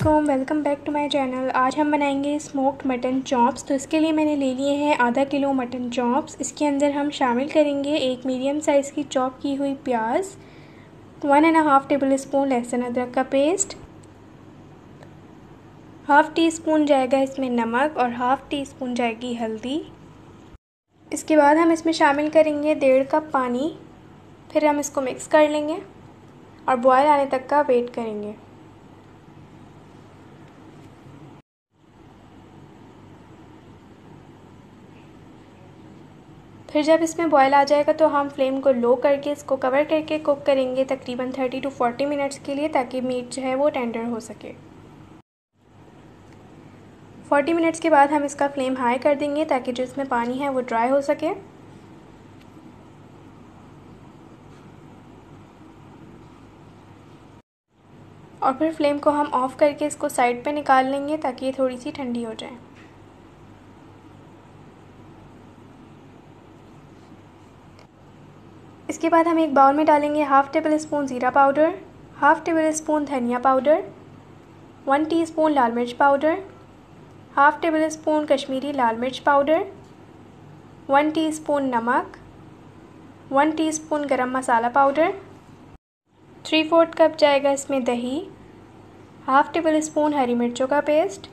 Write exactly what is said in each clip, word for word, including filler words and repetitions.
अस्सलामुअलैकुम, welcome back to my channel. आज हम बनाएंगे स्मोक्ड मटन चॉप्स। तो इसके लिए मैंने ले लिए हैं आधा किलो मटन चॉप्स। इसके अंदर हम शामिल करेंगे एक मीडियम साइज़ की चॉप की हुई प्याज, one and half tablespoon लहसुन अदरक का पेस्ट, हाफ़ टी स्पून जाएगा इसमें नमक और हाफ़ टी स्पून जाएगी हल्दी। इसके बाद हम इसमें शामिल करेंगे डेढ़ कप पानी। फिर हम इसको मिक्स कर लेंगे और बॉयल आने तक का वेट करेंगे। फिर जब इसमें बॉयल आ जाएगा तो हम फ्लेम को लो करके इसको कवर करके कुक करेंगे तकरीबन थर्टी टू फोर्टी मिनट्स के लिए, ताकि मीट जो है वो टेंडर हो सके। फोर्टी मिनट्स के बाद हम इसका फ्लेम हाई कर देंगे ताकि जो इसमें पानी है वो ड्राई हो सके। और फिर फ्लेम को हम ऑफ़ करके इसको साइड पे निकाल लेंगे ताकि ये थोड़ी सी ठंडी हो जाए। इसके बाद हम एक बाउल में डालेंगे हाफ़ टेबल स्पून ज़ीरा पाउडर, हाफ़ टेबल स्पून धनिया पाउडर, वन टीस्पून लाल मिर्च powder, half tablespoon Kashmiri लाल मिर्च पाउडर, वन टीस्पून नमक, one teaspoon garam masala powder, three fourth cup जाएगा इसमें दही, हाफ़ टेबल स्पून हरी मिर्चों का पेस्ट,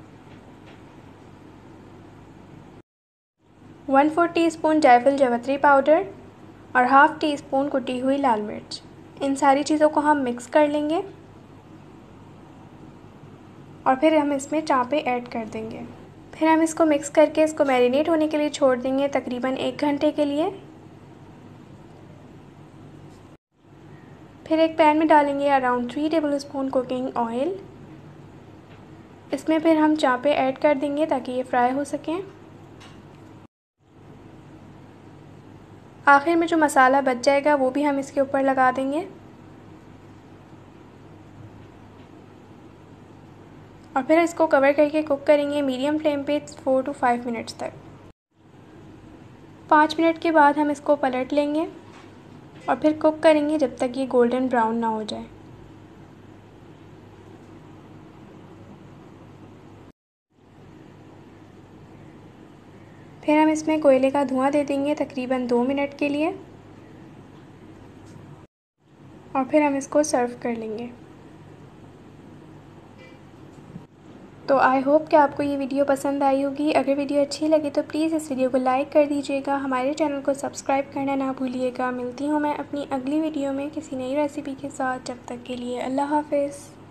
वन फोर टीस्पून जायफल जावित्री पाउडर और हाफ़ टी स्पून कुटी हुई लाल मिर्च। इन सारी चीज़ों को हम मिक्स कर लेंगे और फिर हम इसमें चाँपे ऐड कर देंगे। फिर हम इसको मिक्स करके इसको मैरिनेट होने के लिए छोड़ देंगे तकरीबन एक घंटे के लिए। फिर एक पैन में डालेंगे around three tablespoon cooking oil. इसमें फिर हम चाँपे ऐड कर देंगे ताकि ये फ्राई हो सकें। आखिर में जो मसाला बच जाएगा वो भी हम इसके ऊपर लगा देंगे और फिर इसको कवर करके कुक करेंगे मीडियम फ्लेम पे फोर टू फाइव मिनट्स तक। पाँच मिनट के बाद हम इसको पलट लेंगे और फिर कुक करेंगे जब तक ये गोल्डन ब्राउन ना हो जाए। फिर हम इसमें कोयले का धुआं दे देंगे तकरीबन दो मिनट के लिए और फिर हम इसको सर्व कर लेंगे। तो आई होप कि आपको ये वीडियो पसंद आई होगी। अगर वीडियो अच्छी लगे तो प्लीज़ इस वीडियो को लाइक कर दीजिएगा, हमारे चैनल को सब्सक्राइब करना ना भूलिएगा। मिलती हूँ मैं अपनी अगली वीडियो में किसी नई रेसिपी के साथ। जब तक के लिए अल्लाह हाफ़िज़।